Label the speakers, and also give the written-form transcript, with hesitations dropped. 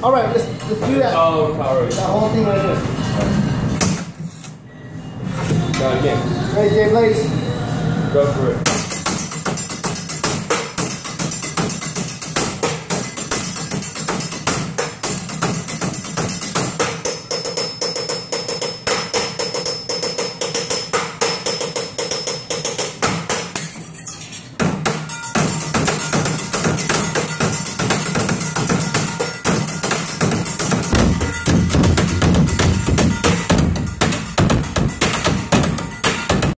Speaker 1: All right, let's do that.
Speaker 2: Oh, power.
Speaker 1: That whole thing right there.
Speaker 2: Now again.
Speaker 1: Ready, Jay Blaze?
Speaker 2: Go for it.